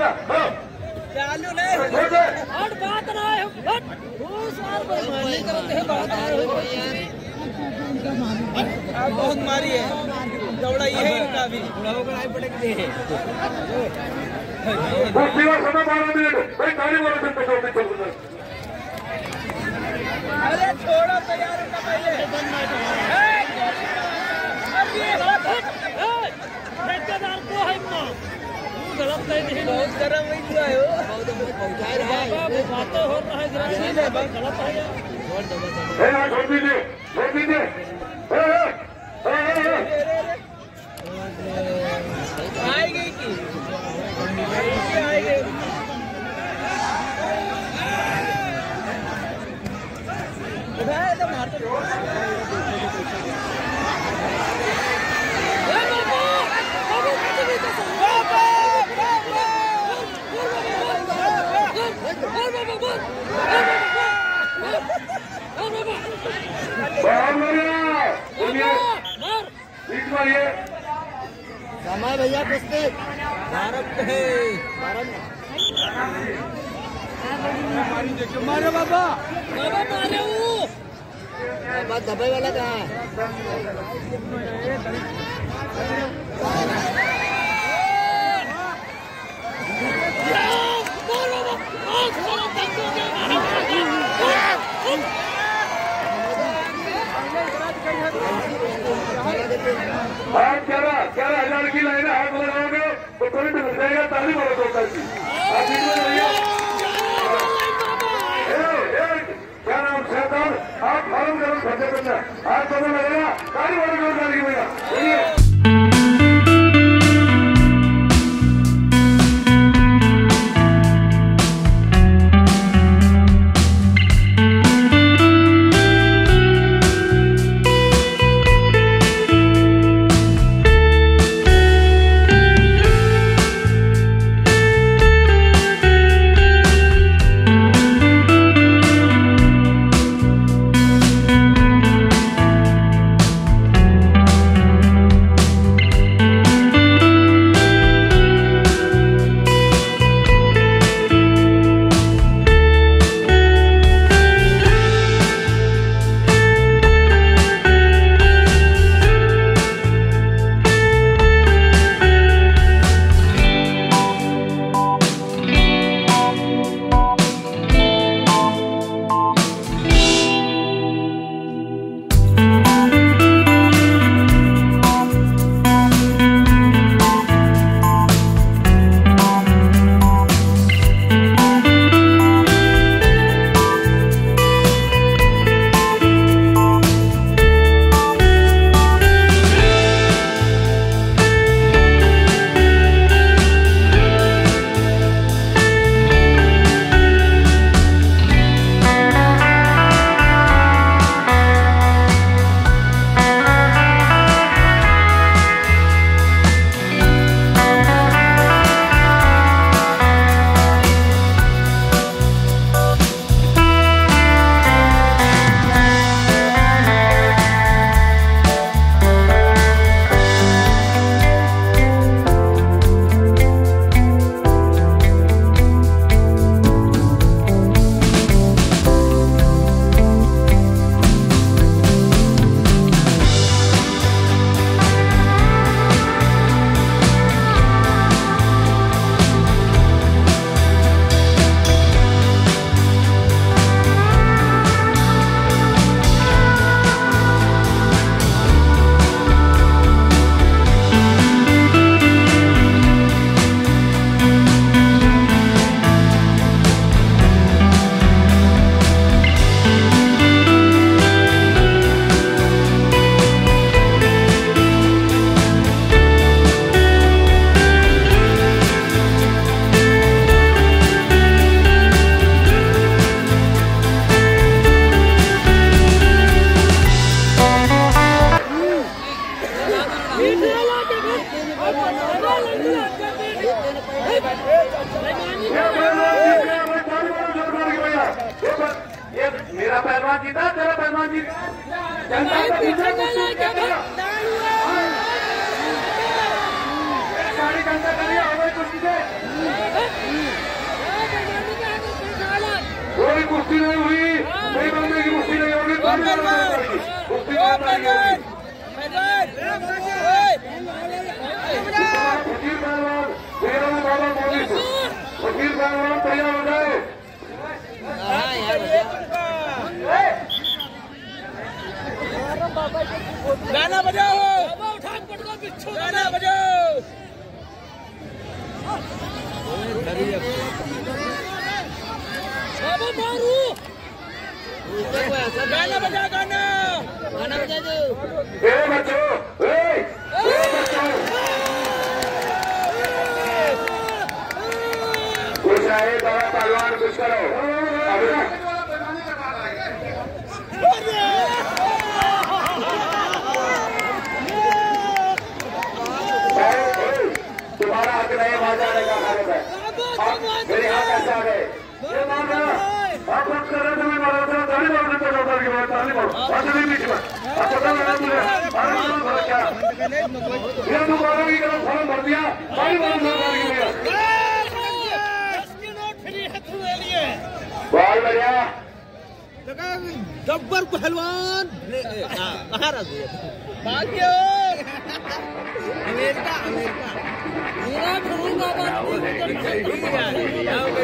चालू नहीं और बात ना है बहुत सार बेईमानी करते हैं बात बहुत मारी है दौड़ा ये है इनका भी बुढ़ाओ पटकते हैं बस सेवा समय 12 मिनट भाई गाड़ी वालों से पकड़ो अरे छोड़ो तो यार उनका पहले ठेकेदार को है मां गलत नहीं बहुत गरम हुआ है बहुत पहुंचा रहा है बातें हो रहा है गलत है यार छोड़ दीजिए आएगी की आएगी तो मारते समय भैया पुस्तक भारत है मारो बाबा मारे बाबा दबाई वाला कहाँ है आप 11,000 की लाइन हाथ लगाओगे तो करंट मिल जाएगा ताली वाला होता है क्या नाम शैतान आप फार्म गरम खर्चे करना हाथ पता लगेगा ताली वाला जोर डालेगी भैया मेरा पहलवान जीता, तेरा पहलवान जीता। गाड़ी घंटा करिए, हमारी कुर्सी से वकील साहब तैयार हो जाए। गाना बजाओ, गाना बजाओ। गाना बजा, गाना बजा दो। बच्चों कुछ आए बड़ा पहलवान कुछ करो। तुम्हारा हक नहीं वहां जाने का भारत है। मेरे यहाँ कैसे आ गए? आप बात कर रहे थे, मैं मारा था ताली मारो, ताली मारो, ताली मारो, नहीं बीच में आप पता लगा तुझे क्या ये तू मारो की करो फॉर्म भर दिया ताली मारो बहुत बढ़िया। गब्बर पहलवान भाग्य अमेरिका